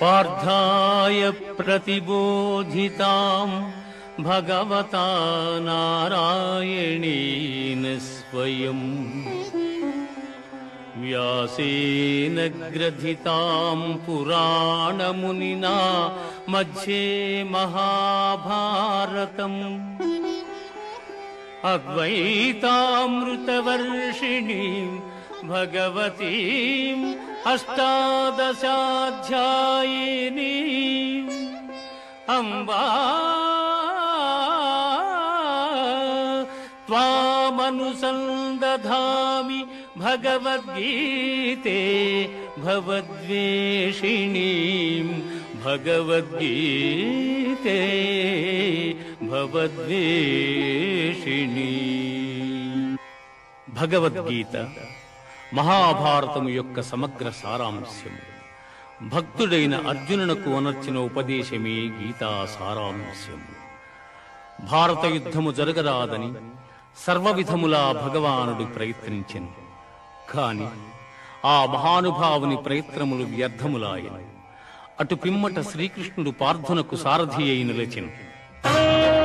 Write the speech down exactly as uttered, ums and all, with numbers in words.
पार्थाय प्रतिबोधितां भगवता नारायणेन स्वयं व्यासेन ग्रथितां पुराणमुनिना मध्ये महाभारतम् अद्वैतामृतवर्षिणीं भगवतीम् अष्टादशाध्यायिनीम् अम्बा त्वामनुसन्दधामि भगवद्गीते भवद्वेषिणीं भगवद्गीते भवद्वेषिणी। భగవద్గీత మహాభారతము యొక్క సమగ్ర సారాంశము. భక్తుడైన అర్జునునకు అనర్చిన ఉపదేశమే గీతా సారాంశము. భారత యుద్ధము జరగరాదని సర్వవిధములా భగవానుడు ప్రయత్నించెను. కాని ఆ మహానుభావుని ప్రయత్నములు వ్యర్థములాయను. అటు పిమ్మట శ్రీకృష్ణుడు పార్థునకు సారథి అయి నిలిచెను.